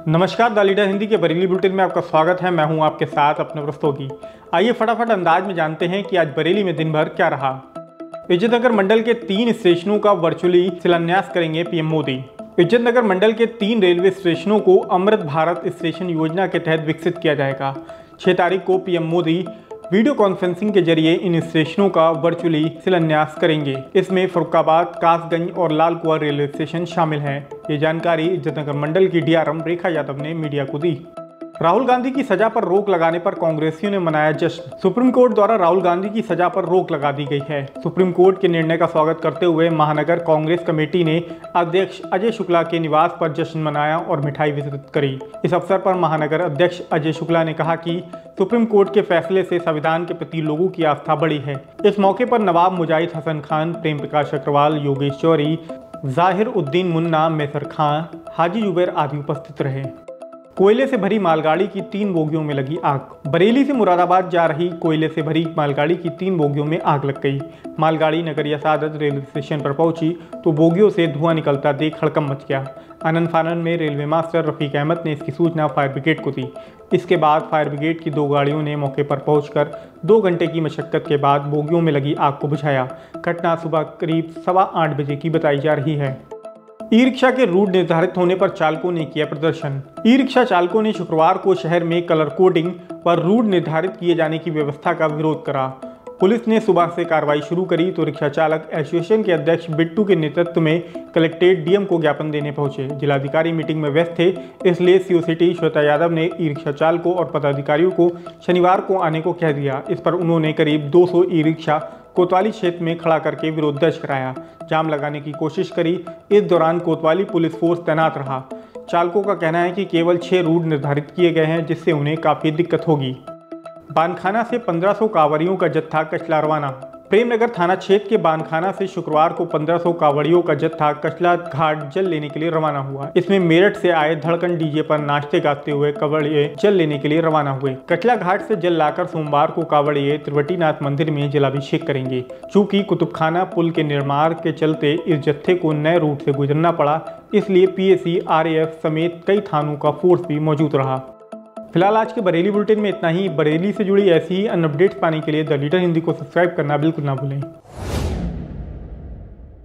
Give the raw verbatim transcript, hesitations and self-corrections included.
नमस्कार, the leader Hindi के Bareilly bulletin में आपका स्वागत है। मैं हूं आपके साथ अपने प्रस्तोगी। आइए फटाफट अंदाज में जानते हैं कि आज बरेली में दिन भर क्या रहा। इज्जतनगर मंडल के तीन स्टेशनों का वर्चुअली शिलान्यास करेंगे पीएम मोदी। इज्जतनगर मंडल के तीन रेलवे स्टेशनों को अमृत भारत स्टेशन योजना के तहत विकसित किया जाएगा। छह तारीख को पीएम मोदी वीडियो कॉन्फ्रेंसिंग के जरिए इन स्टेशनों का वर्चुअली शिलान्यास करेंगे। इसमें फर्रुखाबाद, कासगंज और लालकुआं रेलवे स्टेशन शामिल हैं। ये जानकारी इज्जतनगर मंडल की डीआरएम रेखा यादव ने मीडिया को दी। राहुल गांधी की सजा पर रोक लगाने पर कांग्रेसियों ने मनाया जश्न। सुप्रीम कोर्ट द्वारा राहुल गांधी की सजा पर रोक लगा दी गई है। सुप्रीम कोर्ट के निर्णय का स्वागत करते हुए महानगर कांग्रेस कमेटी ने अध्यक्ष अजय शुक्ला के निवास पर जश्न मनाया और मिठाई वितरित करी। इस अवसर पर महानगर अध्यक्ष अजय शुक्ला ने कहा कि सुप्रीम कोर्ट के फैसले से संविधान के प्रति लोगों की आस्था बढ़ी है। इस मौके पर नवाब मुजाहिद हसन खान, प्रेम प्रकाश अग्रवाल, योगेश चौरी, जाहिर उद्दीन मुन्ना, मेसर खान, हाजी जुबैर आदि उपस्थित रहे। कोयले से भरी मालगाड़ी की तीन बोगियों में लगी आग। बरेली से मुरादाबाद जा रही कोयले से भरी मालगाड़ी की तीन बोगियों में आग लग गई। मालगाड़ी नगरिया सादत रेलवे स्टेशन पर पहुंची तो बोगियों से धुआं निकलता देख हड़कंप मच गया। आनंद फानन में रेलवे मास्टर रफीक अहमद ने इसकी सूचना फायर ब्रिगेड को दी। इसके बाद फायर ब्रिगेड की दो गाड़ियों ने मौके पर पहुंचकर दो घंटे की मशक्कत के बाद बोगियों में लगी आग को बुझाया। घटना सुबह करीब सवा आठ बजे की बताई जा रही है। ई रिक्शा के रूट निर्धारित होने पर चालकों ने किया प्रदर्शन। ई रिक्शा चालकों ने शुक्रवार को शहर में कलर कोडिंग पर रूट निर्धारित किए जाने की व्यवस्था का विरोध करा। पुलिस ने सुबह से कार्रवाई शुरू करी तो रिक्शा चालक एसोसिएशन के अध्यक्ष बिट्टू के नेतृत्व में कलेक्ट्रेट डीएम को ज्ञापन देने पहुंचे। जिलाधिकारी मीटिंग में व्यस्त थे, इसलिए सीओ सिटी श्वेता यादव ने ई रिक्शा चालकों और पदाधिकारियों को शनिवार को आने को कह दिया। इस पर उन्होंने करीब दो सौ ई रिक्शा कोतवाली क्षेत्र में खड़ा करके विरोध दर्ज कराया, जाम लगाने की कोशिश करी। इस दौरान कोतवाली पुलिस फोर्स तैनात रहा। चालकों का कहना है कि केवल छह रूट निर्धारित किए गए हैं, जिससे उन्हें काफ़ी दिक्कत होगी। बानखाना से पंद्रह सौ कांवड़ियों का जत्था कचला रवाना। प्रेमनगर थाना क्षेत्र के बानखाना से शुक्रवार को पंद्रह सौ कांवड़ियों का जत्था कचला घाट जल लेने के लिए रवाना हुआ। इसमें मेरठ से आए धड़कन डीजे पर नाचते गाते हुए कांवड़िये जल लेने के लिए रवाना हुए। कचला घाट से जल लाकर सोमवार को कांवड़िये त्रिवटीनाथ मंदिर में जलाभिषेक करेंगे। चूंकि कुतुबखाना पुल के निर्माण के चलते इस जत्थे को नए रूट से गुजरना पड़ा, इसलिए पीएसी, आरएएफ समेत कई थानों का फोर्स भी मौजूद रहा। फिलहाल आज के बरेली बुलेटिन में इतना ही। बरेली से जुड़ी ऐसी ही अन्य अपडेट्स पाने के लिए द लीडर हिंदी को सब्सक्राइब करना बिल्कुल ना भूलें।